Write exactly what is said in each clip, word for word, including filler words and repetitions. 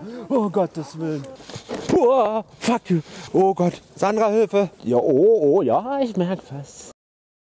Oh Gottes Willen. Oh, fuck you. Oh Gott. Sandra, Hilfe. Ja, oh, oh, ja, ich merke was.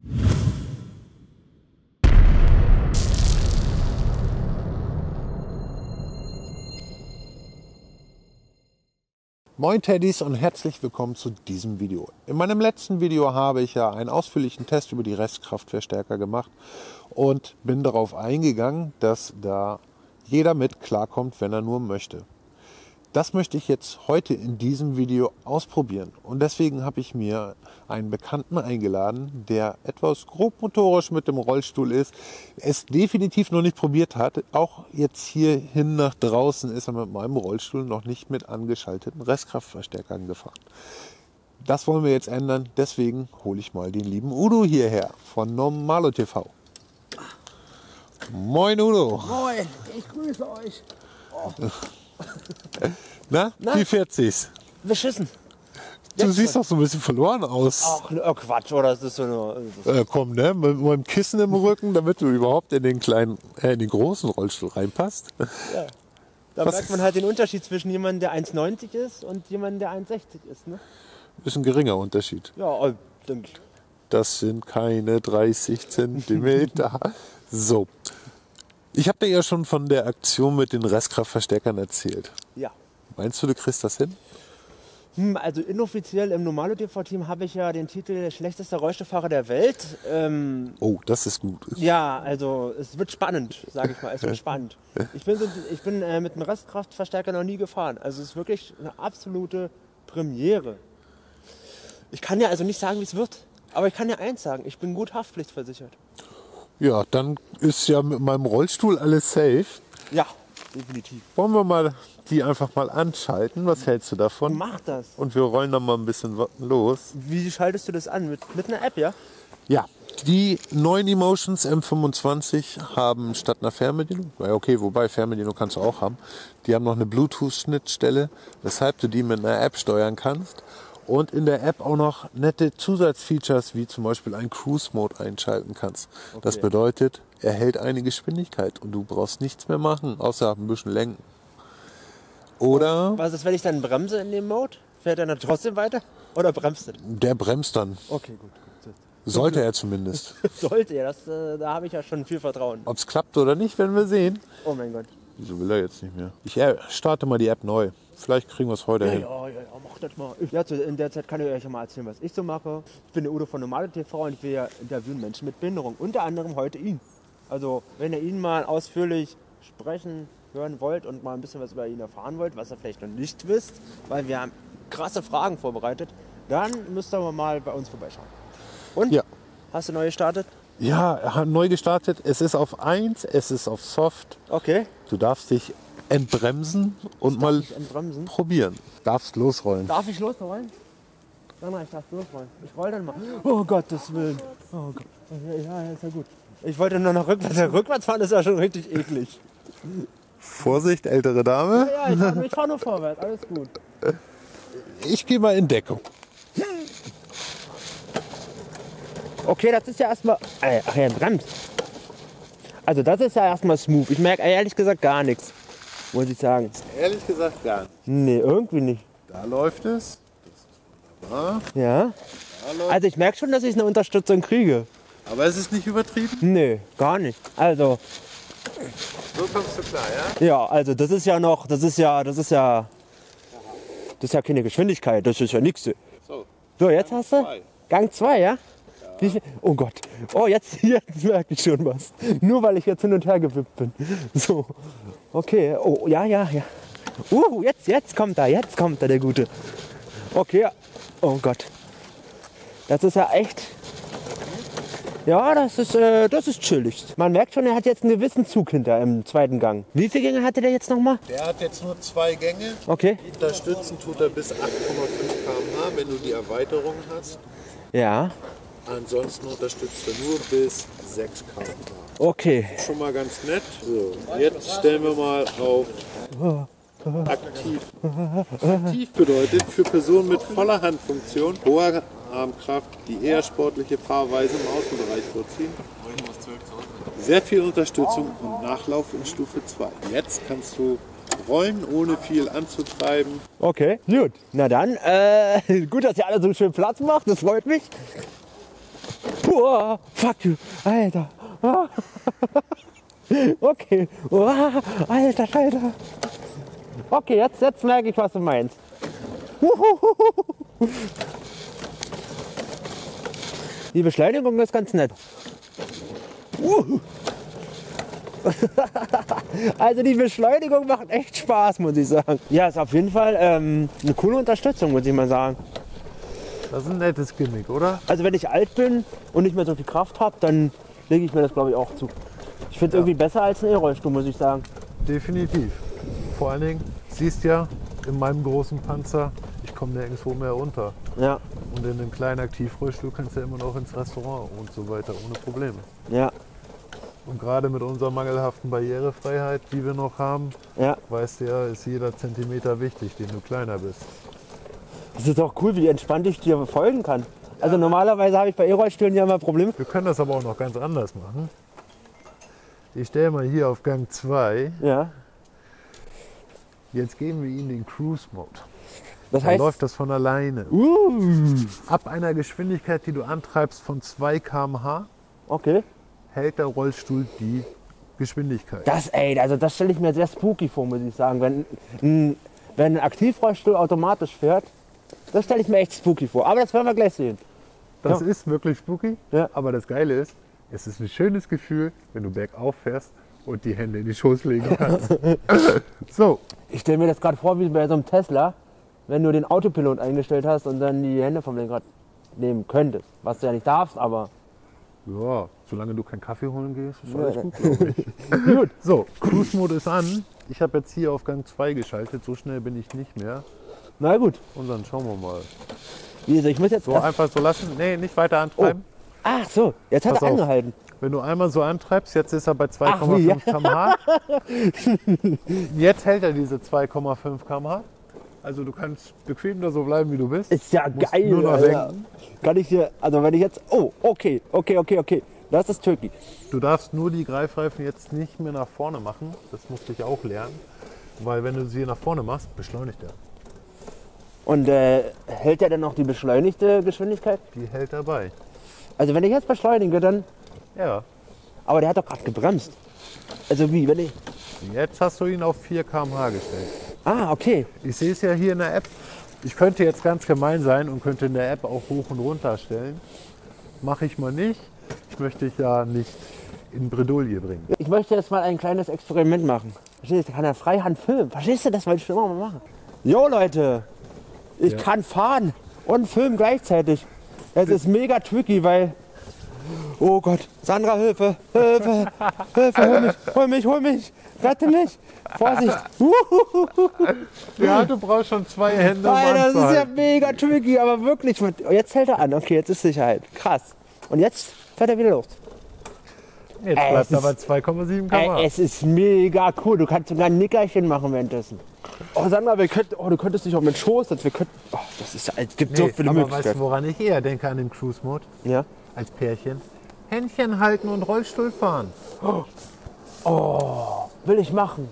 Moin Teddys und herzlich willkommen zu diesem Video. In meinem letzten Video habe ich ja einen ausführlichen Test über die Restkraftverstärker gemacht und bin darauf eingegangen, dass da jeder mit klarkommt, wenn er nur möchte. Das möchte ich jetzt heute in diesem Video ausprobieren und deswegen habe ich mir einen Bekannten eingeladen, der etwas grobmotorisch mit dem Rollstuhl ist, es definitiv noch nicht probiert hat. Auch jetzt hierhin nach draußen ist er mit meinem Rollstuhl noch nicht mit angeschalteten Restkraftverstärkern gefahren. Das wollen wir jetzt ändern, deswegen hole ich mal den lieben Udo hierher von Normalo T V. Moin Udo. Moin, ich grüße euch. Oh. Na, Na, wie fährt sich's? Beschissen. Du Jetzt siehst schon. doch so ein bisschen verloren aus. Ach, oh Quatsch, oder? Das ist so eine... Äh, komm, ne? Mit meinem Kissen im Rücken, damit du überhaupt in den kleinen, äh, in den großen Rollstuhl reinpasst. Ja. Da Was? merkt man halt den Unterschied zwischen jemandem, der eins neunzig ist und jemandem, der eins sechzig ist, ne? Ist ein geringer Unterschied. Ja, denke ich. Das sind keine dreißig Zentimeter. So. Ich habe dir ja schon von der Aktion mit den Restkraftverstärkern erzählt. Ja. Meinst du, du kriegst das hin? Hm, also inoffiziell im Normalo T V-Team habe ich ja den Titel der schlechteste Rollstuhlfahrer der Welt. Ähm, Oh, das ist gut. ja, also es wird spannend, sage ich mal. Es wird spannend. Ich bin, so, ich bin äh, mit einem Restkraftverstärker noch nie gefahren. Also es ist wirklich eine absolute Premiere. Ich kann ja also nicht sagen, wie es wird. Aber ich kann ja eins sagen, ich bin gut haftpflichtversichert. Ja, dann ist ja mit meinem Rollstuhl alles safe. Ja, definitiv. Wollen wir mal die einfach mal anschalten? Was hältst du davon? Mach das. Und wir rollen dann mal ein bisschen los. Wie schaltest du das an? Mit, mit einer App, ja? Ja, die neuen Emotions M fünfundzwanzig haben statt einer Fernbedienung, ja okay, wobei Fernbedienung kannst du auch haben, die haben noch eine Bluetooth-Schnittstelle, weshalb du die mit einer App steuern kannst. Und in der App auch noch nette Zusatzfeatures, wie zum Beispiel einen Cruise-Mode einschalten kannst. Okay. Das bedeutet, er hält eine Geschwindigkeit und du brauchst nichts mehr machen, außer ein bisschen lenken. Oder... Was ist, wenn ich dann bremse in dem Mode? Fährt er dann trotzdem weiter? Oder bremst er? Der bremst dann. Okay, gut. gut. Sollte er zumindest. Sollte er, das, äh, da habe ich ja schon viel Vertrauen. Ob es klappt oder nicht, werden wir sehen. Oh mein Gott. Wieso will er jetzt nicht mehr? Ich starte mal die App neu. Vielleicht kriegen wir es heute Ja, hin. ja, ja, ja, mach das mal. Ich, ja, in der Zeit kann ich euch ja mal erzählen, was ich so mache. Ich bin der Udo von Normalo T V und ich will ja interviewen Menschen mit Behinderung. Unter anderem heute ihn. Also, wenn ihr ihn mal ausführlich sprechen hören wollt und mal ein bisschen was über ihn erfahren wollt, was ihr vielleicht noch nicht wisst, weil wir haben krasse Fragen vorbereitet, dann müsst ihr mal bei uns vorbeischauen. Und? Ja. Hast du neu gestartet? Ja, er hat neu gestartet. Es ist auf eins, es ist auf Soft. Okay. Du darfst dich entbremsen und Ich mal darf mich entbremsen. probieren. Darfst losrollen. Darf ich losrollen? Sandra, ich darf losrollen. Ich roll dann mal. Oh Gottes Willen. Oh Gott. Ja, ja, ist ja gut. Ich wollte nur noch rückwärts. Rückwärts fahren ist ja schon richtig eklig. Vorsicht, ältere Dame. Ja, ich fahre fahr nur vorwärts. Alles gut. Ich gehe mal in Deckung. Okay, das ist ja erstmal... Ach ja, bremst. Also das ist ja erstmal smooth. Ich merke ehrlich gesagt gar nichts. Muss ich sagen. Ehrlich gesagt gar nicht. Nee, irgendwie nicht. Da läuft es. Das ist wunderbar. Ja? Da läuft. Also ich merke schon, dass ich eine Unterstützung kriege. Aber es ist nicht übertrieben. Nee, gar nicht. Also... So kommst du klar, ja? Ja, also das ist ja noch, das ist ja, das ist ja, das ist ja keine Geschwindigkeit, das ist ja nichts. So. So, jetzt hast du zwei. Gang zwei, ja? Wie viel? Oh Gott, oh jetzt, jetzt merke ich schon was. Nur weil ich jetzt hin und her gewippt bin. So, okay, oh ja, ja, ja. Uh, jetzt, jetzt kommt er, jetzt kommt er, der Gute. Okay, oh Gott. Das ist ja echt... Ja, das ist, äh, das ist chillig. Man merkt schon, er hat jetzt einen gewissen Zug hinter im zweiten Gang. Wie viele Gänge hatte der jetzt nochmal? Der hat jetzt nur zwei Gänge. Okay. Unterstützen tut er bis acht Komma fünf Kilometer pro Stunde, wenn du die Erweiterung hast. Ja. Ansonsten unterstützt er nur bis sechs Kilometer pro Stunde. Okay. Schon mal ganz nett. So, jetzt stellen wir mal auf aktiv. Aktiv bedeutet für Personen mit voller Handfunktion, hoher Armkraft, die eher sportliche Fahrweise im Außenbereich vorziehen. Sehr viel Unterstützung und Nachlauf in Stufe zwei. Jetzt kannst du rollen, ohne viel anzutreiben. Okay, gut. Na dann, äh, gut, dass ihr alle so schön Platz macht, das freut mich. Boah, fuck you, Alter. Ah. Okay, Boah, alter Alter. Okay, jetzt, jetzt merke ich, was du meinst. Die Beschleunigung ist ganz nett. Also die Beschleunigung macht echt Spaß, muss ich sagen. Ja, ist auf jeden Fall ähm, eine coole Unterstützung, muss ich mal sagen. Das ist ein nettes Gimmick, oder? Also wenn ich alt bin und nicht mehr so viel Kraft habe, dann lege ich mir das, glaube ich, auch zu. Ich finde es Ja. irgendwie besser als ein E-Rollstuhl, muss ich sagen. Definitiv. Vor allen Dingen, siehst ja, in meinem großen Panzer, ich komme nirgendwo mehr unter. Ja, Und in einem kleinen Aktivrollstuhl kannst du ja immer noch ins Restaurant und so weiter, ohne Probleme. ja, Und gerade mit unserer mangelhaften Barrierefreiheit, die wir noch haben, ja. weißt du ja, ist jeder Zentimeter wichtig, den du kleiner bist. Das ist auch cool, wie entspannt ich dir folgen kann. Also normalerweise habe ich bei E-Rollstühlen ja immer Probleme. Wir können das aber auch noch ganz anders machen. Ich stelle mal hier auf Gang zwei. Ja, Jetzt geben wir ihn den Cruise Mode. das Dann heißt, läuft das von alleine. uh, Ab einer Geschwindigkeit, die du antreibst von zwei Kilometer pro Stunde, okay. hält der Rollstuhl die Geschwindigkeit. Das, ey, also das stelle ich mir sehr spooky vor, muss ich sagen. Wenn, ein- wenn ein Aktivrollstuhl automatisch fährt, das stelle ich mir echt spooky vor. Aber das werden wir gleich sehen. Das Ja. ist wirklich spooky, Ja. aber das Geile ist, es ist ein schönes Gefühl, wenn du bergauf fährst und die Hände in die Schoß legen kannst. So, Ich stelle mir das gerade vor wie bei so einem Tesla, wenn du den Autopilot eingestellt hast und dann die Hände vom Lenkrad nehmen könntest. Was du ja nicht darfst, aber ja, solange du keinen Kaffee holen gehst, ist Ja. alles gut, glaube ich. gut. So, Cruise Mode ist an. Ich habe jetzt hier auf Gang zwei geschaltet, so schnell bin ich nicht mehr. Na gut. Und dann schauen wir mal. Wie gesagt, ich muss jetzt So, erst, einfach so lassen. Nee, nicht weiter antreiben. Ach so, jetzt hat Pass er auf. angehalten. Wenn du einmal so antreibst, jetzt ist er bei zwei Ach, Komma wie? fünf Kilometer pro Stunde. Jetzt hält er diese zwei Komma fünf Kilometer pro Stunde. Also du kannst bequem da so bleiben, wie du bist. Ist ja Musst geil. nur noch Alter. lenken. Kann ich hier, also wenn ich jetzt, oh, okay, okay, okay, okay. Das ist tricky. Du darfst nur die Greifreifen jetzt nicht mehr nach vorne machen. Das musste ich auch lernen. Weil wenn du sie nach vorne machst, beschleunigt er. Und äh, hält er dann noch die beschleunigte Geschwindigkeit? Die hält dabei. Also wenn ich jetzt beschleunige, dann, Ja. aber der hat doch gerade gebremst. Also wie, wenn ich, Jetzt hast du ihn auf vier Kilometer pro Stunde gestellt. ah, okay. Ich sehe es ja hier in der App. Ich könnte jetzt ganz gemein sein und könnte in der App auch hoch und runter stellen. Mache ich mal nicht. Ich möchte dich ja nicht in Bredouille bringen. Ich möchte jetzt mal ein kleines Experiment machen. Verstehst du, ich kann ja Freihand filmen. Verstehst du, das wollte ich schon immer mal machen. Jo Leute, ich Ja. kann fahren und filmen gleichzeitig. Es ist mega tricky, weil... Oh Gott, Sandra, Hilfe, Hilfe, Hilfe, hol mich, hol mich, hol mich, rette mich. Vorsicht. Ja, du brauchst schon zwei Hände, um Nein, das ist ja anzuhalten. mega tricky, aber wirklich. Jetzt hält er an. Okay, jetzt ist Sicherheit. Krass. Und jetzt fährt er wieder los. Jetzt Äh, bleibt es er bei ist- zwei Komma sieben Ey, Kilometer pro Stunde. es ist mega cool. Du kannst sogar ein Nickerchen machen währenddessen. Oh, Sandra, wir könnten, oh, du könntest dich auch mit Schoß setzen. Wir könnten, oh, das ist ja, es gibt so Nee, viele aber weißt Möglichkeiten. du, woran ich eher denke an dem Cruise Mode? Ja? Als Pärchen. Händchen halten und Rollstuhl fahren. Will ich machen.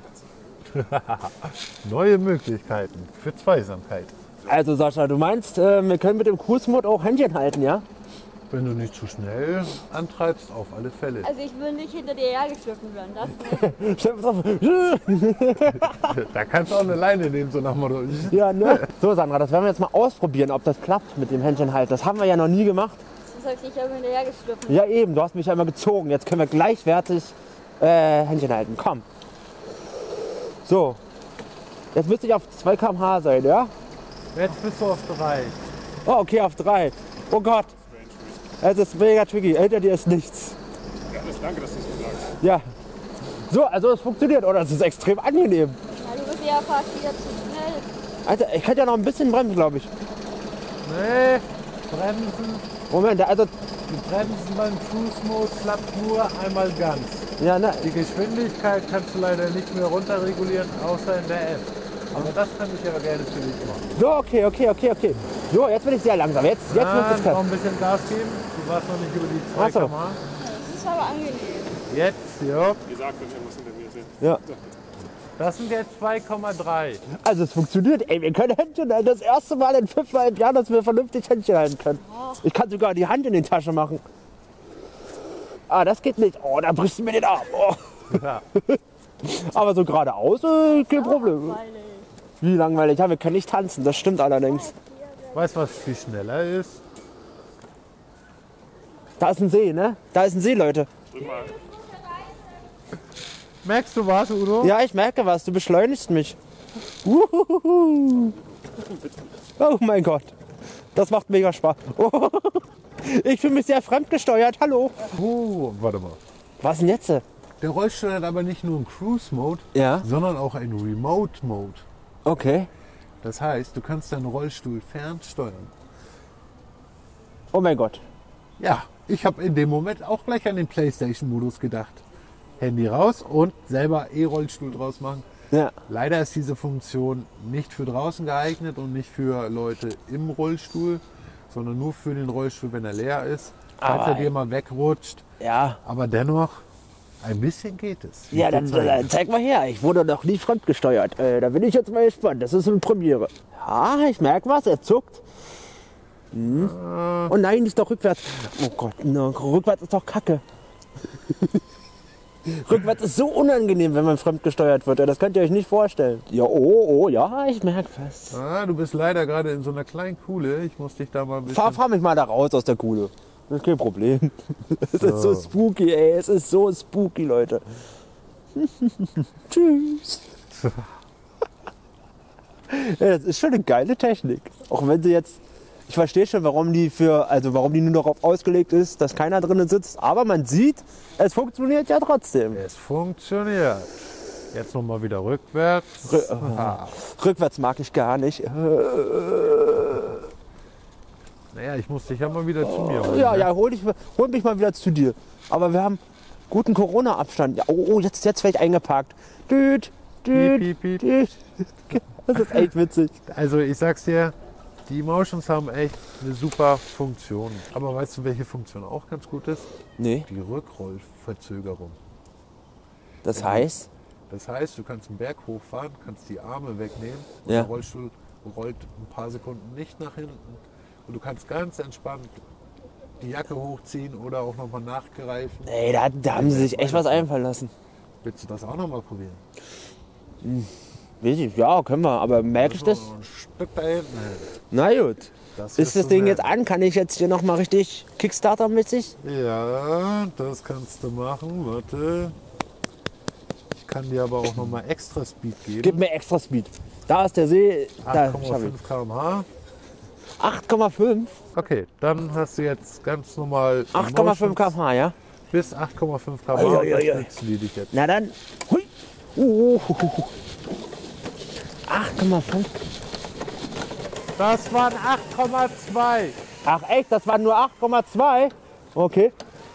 Neue Möglichkeiten für Zweisamkeit. Also Sascha, du meinst, äh, wir können mit dem Cruise-Mode auch Händchen halten, ja? Wenn du nicht zu schnell antreibst, auf alle Fälle. Also ich will nicht hinter dir hergeschliffen werden, das nicht. Stell dir drauf. Da kannst du auch eine Leine nehmen, so nach dem Motto. Ja, ne? So Sandra, das werden wir jetzt mal ausprobieren, ob das klappt mit dem Händchen halten. Das haben wir ja noch nie gemacht. Das heißt, ich habe hinterher geschliffen. Ja eben, du hast mich ja immer gezogen. Jetzt können wir gleichwertig äh, Händchen halten. Komm. So. Jetzt müsste ich auf zwei Kilometer pro Stunde sein, ja? Jetzt bist du auf drei. Oh, okay, auf drei. Oh Gott. Es ist mega tricky. Hinter dir ist nichts. Ja, das, danke, dass du es mir sagst. Ja. So, also es funktioniert, oder? Es ist extrem angenehm. Ja, du bist ja fast wieder zu schnell. Alter, ich könnte ja noch ein bisschen bremsen, glaube ich. Nee, bremsen. Moment, also, Die Bremsen beim Cruise Mode klappt nur einmal ganz. ja, ne, Die Geschwindigkeit kannst du leider nicht mehr runterregulieren, außer in der App. Aber das kann ich aber gerne für dich machen. so, okay, okay, okay, okay. So, jetzt bin ich sehr langsam. Jetzt, jetzt Ah, wird es noch klar. ein bisschen Gas geben. Du warst noch nicht über die zwei Ach so. Kilometer. Das ist aber angenehm. Jetzt, ja. Wie gesagt, wenn irgendwas hinter mir ist. Ja. Das sind jetzt zwei Komma drei. Also es funktioniert. Ey, wir können Händchen halten. Das erste Mal in fünfeinhalb Jahren, dass wir vernünftig Händchen halten können. Ich kann sogar die Hand in die Tasche machen. Ah, das geht nicht. Oh, da brichst du mir den Arm. Oh. Ja. Aber so geradeaus, äh, kein Problem. Wie langweilig. Ja, wir können nicht tanzen. Das stimmt allerdings. Weißt du, was viel schneller ist? Da ist ein See, ne? Da ist ein See, Leute. Merkst du was, Udo? Ja, ich merke was. Du beschleunigst mich. Uhuhu. Oh mein Gott. Das macht mega Spaß. Oh. Ich fühle mich sehr fremdgesteuert. Hallo. Oh, warte mal. Was denn jetzt? Der Rollstuhl hat aber nicht nur einen Cruise-Mode, Ja. sondern auch einen Remote-Mode. Okay. Das heißt, du kannst deinen Rollstuhl fernsteuern. Oh mein Gott. Ja, ich habe in dem Moment auch gleich an den PlayStation-Modus gedacht. Handy raus und selber E-Rollstuhl draus machen. Ja. Leider ist diese Funktion nicht für draußen geeignet und nicht für Leute im Rollstuhl, sondern nur für den Rollstuhl, wenn er leer ist, falls Aber- er dir mal wegrutscht. Ja. Aber dennoch, ein bisschen geht es. Ja, dann, Mit der dann Zeit. zeig mal her. Ich wurde noch nie fremdgesteuert. Äh, da bin ich jetzt mal gespannt. Das ist eine Premiere. Ja, ich merke was. Er zuckt. Hm. Oh nein, nicht doch rückwärts. Oh Gott, no, rückwärts ist doch Kacke. Rückwärts ist so unangenehm, wenn man fremdgesteuert wird. Ja, das könnt ihr euch nicht vorstellen. Ja, oh, oh, ja, ich merke was. Ah, du bist leider gerade in so einer kleinen Kuhle. Ich muss dich da mal ein bisschen... Fahr, fahr mich mal da raus aus der Kuhle. Das ist kein Problem. Es ist so spooky, ey. Es ist so spooky, Leute. Tschüss. Ja, das ist schon eine geile Technik. Auch wenn sie jetzt... Ich verstehe schon, warum die für, also warum die nur darauf ausgelegt ist, dass keiner drinnen sitzt. Aber man sieht, es funktioniert ja trotzdem. Es funktioniert. Jetzt nochmal wieder rückwärts. Ah. Rückwärts mag ich gar nicht. Naja, ich muss dich ja mal wieder zu mir holen. Ja, ne? ja, hol, dich, hol mich mal wieder zu dir. Aber wir haben guten Corona-Abstand. Ja, oh, oh, jetzt, jetzt werde ich eingeparkt. Düt, düt, Piep, piep, piep. düt. Das ist echt witzig. Also ich sag's dir, die Emotions haben echt eine super Funktion. Aber weißt du, welche Funktion auch ganz gut ist? Nee, Die Rückrollverzögerung. das heißt, Das heißt, du kannst einen Berg hochfahren, kannst die Arme wegnehmen und Ja. der Rollstuhl rollt ein paar Sekunden nicht nach hinten. Und du kannst ganz entspannt die Jacke hochziehen oder auch nochmal nachgreifen. ey, da, da haben sie sich echt was einfallen lassen. Willst du das auch nochmal probieren? Weiß ich, ja, können wir, aber merke ich das? So ein Stück da hinten. Na gut. Das Ist wirst das du Ding jetzt merken. an? Kann ich jetzt hier nochmal richtig Kickstarter-mäßig? Ja, das kannst du machen. Warte. Ich kann dir aber auch nochmal extra Speed geben. Gib mir extra Speed. Da ist der See, da schaff ich. acht Komma fünf Kilometer pro Stunde. acht Komma fünf? Okay, dann hast du jetzt ganz normal acht Komma fünf Emotions Kilometer pro Stunde, ja? bis acht Komma fünf Kilometer pro Stunde. Ui, ui, ui. unterstützen die dich jetzt. Na dann. Hui. Uh, uh, uh, uh. acht Komma fünf. Das waren acht Komma zwei. Ach echt, das waren nur acht Komma zwei? Okay.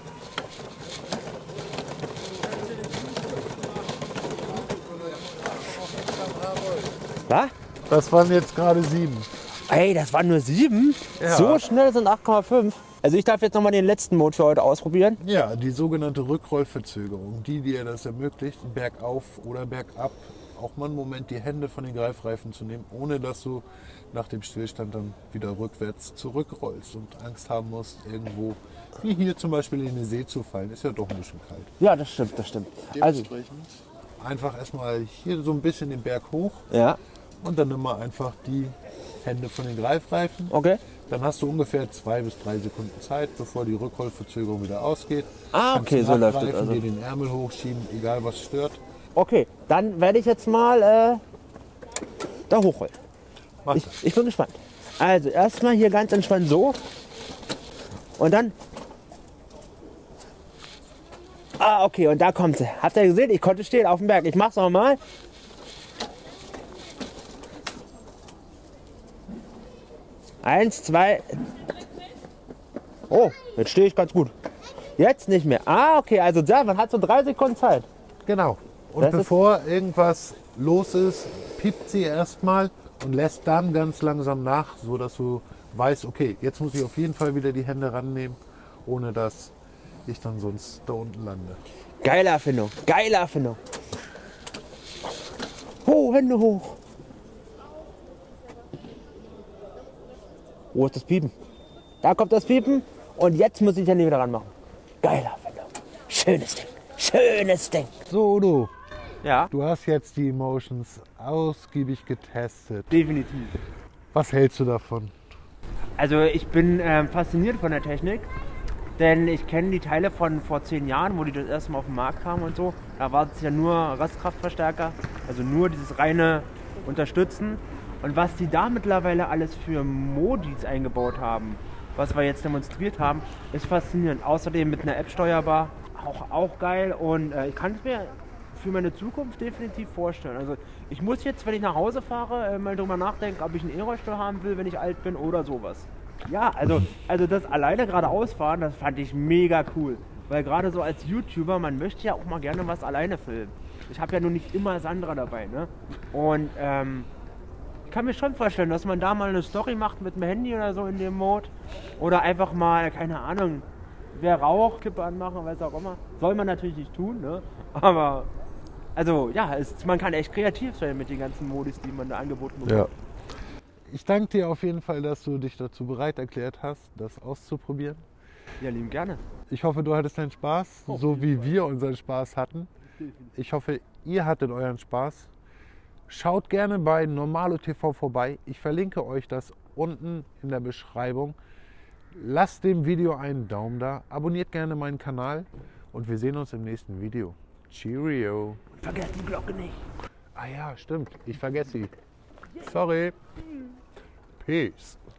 Was? Das waren jetzt gerade sieben. Ey, das waren nur sieben? Ja. So schnell sind acht Komma fünf. Also ich darf jetzt nochmal den letzten Mode für heute ausprobieren. Ja, die sogenannte Rückrollverzögerung, die dir das ermöglicht, bergauf oder bergab auch mal einen Moment die Hände von den Greifreifen zu nehmen, ohne dass du nach dem Stillstand dann wieder rückwärts zurückrollst und Angst haben musst, irgendwo, wie hier zum Beispiel in den See zu fallen. Ist ja doch ein bisschen kalt. Ja, das stimmt, das stimmt. Also, Dementsprechend einfach erstmal hier so ein bisschen den Berg hoch ja, und dann nimm mal einfach die Hände von den Greifreifen. okay. Dann hast du ungefähr zwei bis drei Sekunden Zeit, bevor die Rückrollverzögerung wieder ausgeht. Ah, Kannst okay, so läuft es nachgreifen, also. dir den Ärmel hochschieben, egal was stört. Okay, dann werde ich jetzt mal äh, da hochrollen. Mach Ich, das. ich bin gespannt. Also erstmal hier ganz entspannt so. Und dann... Ah, okay, und da kommt sie. Habt ihr gesehen? Ich konnte stehen auf dem Berg. Ich mach's nochmal. Eins, zwei... Oh, jetzt stehe ich ganz gut. Jetzt nicht mehr. Ah, okay, also da, man hat so drei Sekunden Zeit. Genau. Und Das ist- bevor irgendwas los ist, piept sie erstmal und lässt dann ganz langsam nach, so dass du weißt, okay, jetzt muss ich auf jeden Fall wieder die Hände rannehmen, ohne dass ich dann sonst da unten lande. Geile Erfindung, geile Erfindung. Ho, Hände hoch. Wo ist das Piepen? Da kommt das Piepen und jetzt muss ich die Hände wieder ranmachen. Geiler Erfindung. Schönes Ding. Schönes Ding. So, Udo, Ja, du hast jetzt die Emotions ausgiebig getestet. definitiv. Was hältst du davon? Also ich bin ähm, fasziniert von der Technik, denn ich kenne die Teile von vor zehn Jahren, wo die das erste Mal auf den Markt kamen und so. Da war es ja nur Restkraftverstärker, also nur dieses reine Unterstützen. Und was die da mittlerweile alles für Modis eingebaut haben, was wir jetzt demonstriert haben, ist faszinierend. Außerdem mit einer App steuerbar, auch, auch geil. Und äh, ich kann es mir für meine Zukunft definitiv vorstellen. Also ich muss jetzt, wenn ich nach Hause fahre, äh, mal drüber nachdenken, ob ich einen E-Rollstuhl haben will, wenn ich alt bin oder sowas. Ja, also, also das alleine geradeaus fahren, das fand ich mega cool. Weil gerade so als YouTuber, man möchte ja auch mal gerne was alleine filmen. Ich habe ja nun nicht immer Sandra dabei, ne? Und ähm, ich kann mir schon vorstellen, dass man da mal eine Story macht mit dem Handy oder so in dem Mode. Oder einfach mal, keine Ahnung, wer raucht, Kippe anmachen, weiß auch immer. Soll man natürlich nicht tun, ne? Aber, also ja, es, man kann echt kreativ sein mit den ganzen Modis, die man da angeboten bekommt. Ja. Ich danke dir auf jeden Fall, dass du dich dazu bereit erklärt hast, das auszuprobieren. Ja, lieben gerne. Ich hoffe, du hattest deinen Spaß, Auf so jeden wie Fall. wir unseren Spaß hatten. Ich hoffe, ihr hattet euren Spaß. Schaut gerne bei Normalo T V vorbei. Ich verlinke euch das unten in der Beschreibung. Lasst dem Video einen Daumen da, abonniert gerne meinen Kanal und wir sehen uns im nächsten Video. Cheerio. Vergesst die Glocke nicht. Ah ja, stimmt. Ich vergesse sie. Sorry. Peace.